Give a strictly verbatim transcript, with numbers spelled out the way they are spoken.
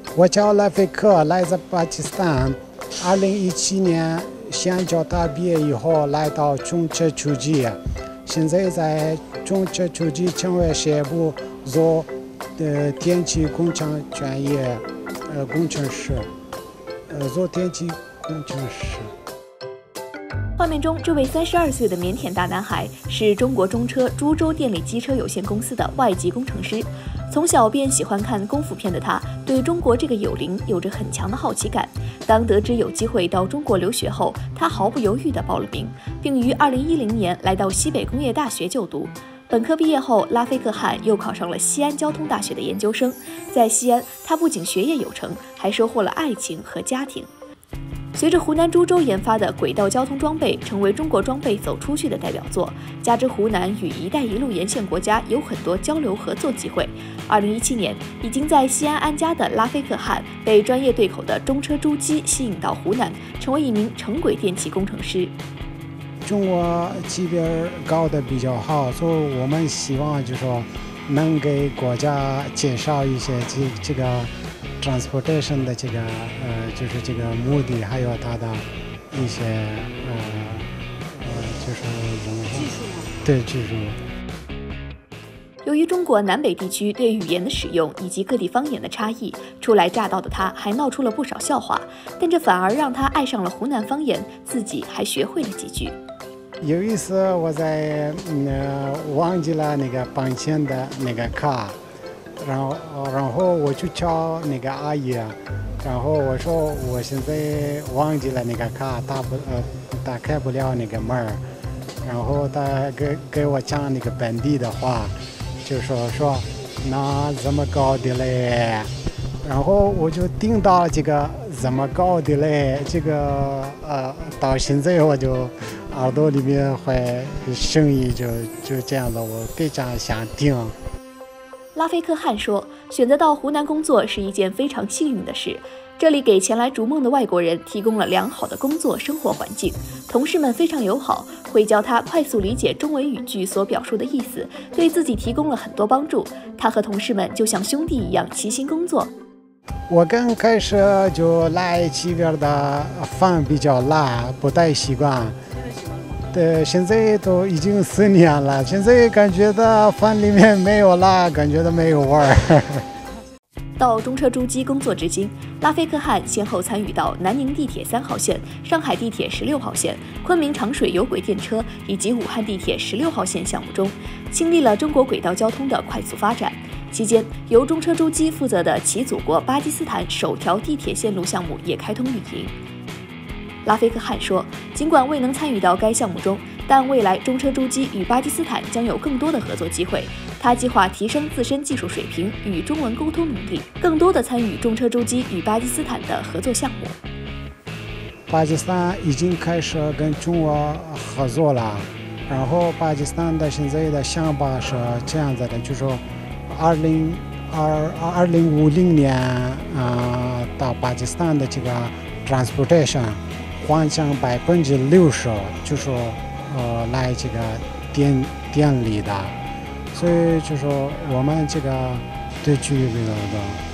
我叫拉菲克，来自巴基斯坦。二零一七年西安交大毕业以后，来到中车初级，现在在中车初级成为事业部做呃电气工程专业呃工程师，呃做电气工程师。 画面中，这位三十二岁的腼腆大男孩是中国中车株洲电力机车有限公司的外籍工程师。从小便喜欢看功夫片的他，对中国这个友邻有着很强的好奇感。当得知有机会到中国留学后，他毫不犹豫地报了名，并于二零一零年来到西北工业大学就读。本科毕业后，拉菲克汗又考上了西安交通大学的研究生。在西安，他不仅学业有成，还收获了爱情和家庭。随着湖南株洲研发的轨道交通装备成为中国装备走出去的代表作，加之湖南与“一带一路”沿线国家有很多交流合作机会，二零一七年已经在西安安家的拉菲克汗被专业对口的中车诸机吸引到湖南，成为一名城轨电气工程师。 中国级别高的比较好，所以我们希望就是说能给国家介绍一些这这个。transportation 的这个呃，就是这个目的，还有它的一些呃呃，就是怎么说？对，技术。 由于中国南北地区对语言的使用以及各地方言的差异，初来乍到的他还闹出了不少笑话，但这反而让他爱上了湖南方言，自己还学会了几句。 有一次我在嗯、呃、忘记了那个绑钱的那个卡。然后，然后我就叫那个阿姨，然后我说我现在忘记了那个卡，打不呃打开不了那个门儿，然后他给给我讲那个本地的话，就说说那怎么搞的嘞？然后我就听到这个怎么搞的嘞？这个呃到现在我就耳朵里面会声音就就这样的，我非常想听。 拉菲克汗说，选择到湖南工作是一件非常幸运的事，这里给前来逐梦的外国人提供了良好的工作生活环境，同事们非常友好，会教他快速理解中文语句所表述的意思，对自己提供了很多帮助。他和同事们就像兄弟一样齐心工作。 我刚开始就来这边的饭比较辣，不太习惯。对，现在都已经四年了，现在感觉到饭里面没有辣，感觉到没有味儿。 到中车诸机工作至今，拉菲克汗先后参与到南宁地铁三号线、上海地铁十六号线、昆明长水有轨电车以及武汉地铁十六号线项目中，经历了中国轨道交通的快速发展。期间，由中车诸机负责的其祖国巴基斯坦首条地铁线路项目也开通运营。拉菲克汗说，尽管未能参与到该项目中，但未来中车诸机与巴基斯坦将有更多的合作机会。他计划提升自身技术水平与中文沟通能力，更多的参与中车诸机与巴基斯坦的合作项目。 巴基斯坦已经开始跟中国合作了，然后巴基斯坦的现在的想法是这样子的，就是说，二零二二零五零年啊、呃，到巴基斯坦的这个 transportation。换成百分之六十，就说呃来这个电电力的，所以就说我们这个对区域比较多。